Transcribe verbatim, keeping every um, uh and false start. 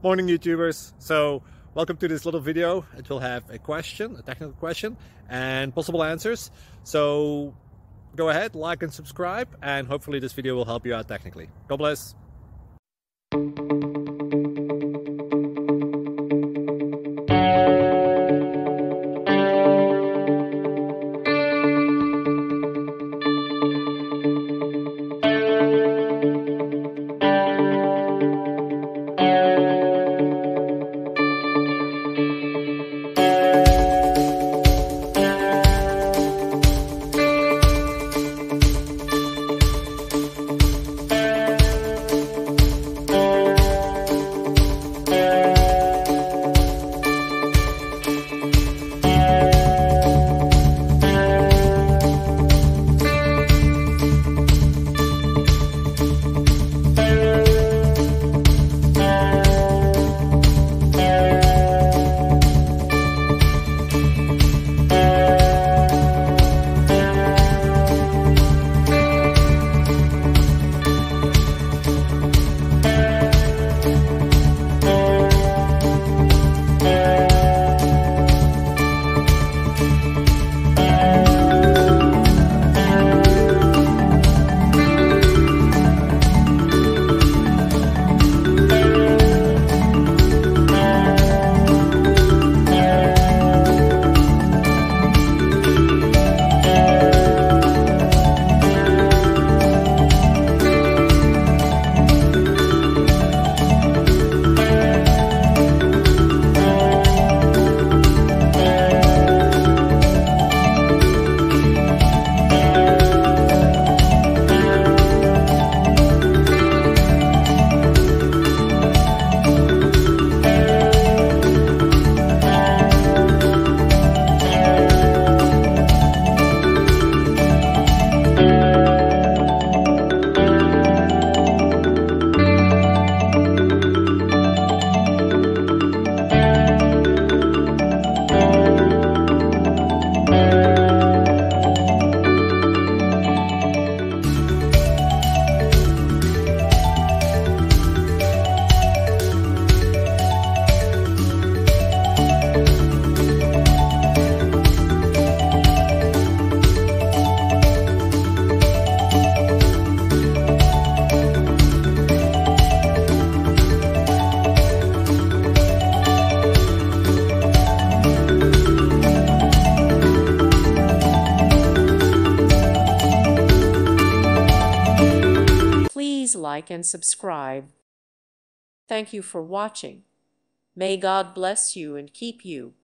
Morning YouTubers. So welcome to this little video. It will have a question, a technical question, and possible answers. So go ahead, like and subscribe, and hopefully this video will help you out technically. God bless. Please like and subscribe. Thank you for watching. May God bless you and keep you.